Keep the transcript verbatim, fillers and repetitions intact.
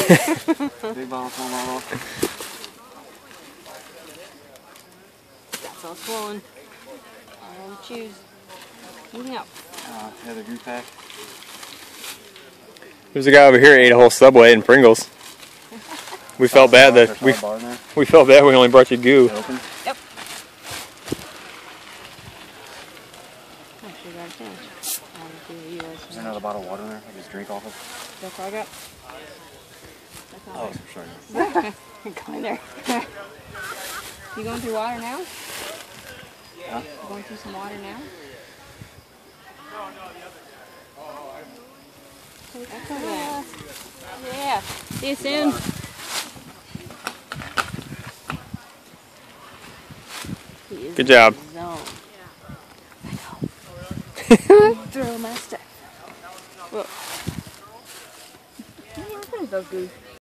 Big bottle, small bottle. That's all swollen. All the chews. Eating up. Uh, another group pack. There's a guy over here who ate a whole Subway and Pringles. We felt bad that we we felt bad we only brought you goo. Open? Yep. Actually got a chance. Is there another bottle of water in there? I just drink off of? That's all I got. That's all Oh, I got. sorry. Come in there. You going through water now? Huh? You going through some water now? That's all right. Yeah. See you soon. Good job. Throw my stuff. Whoa. Where is those goose?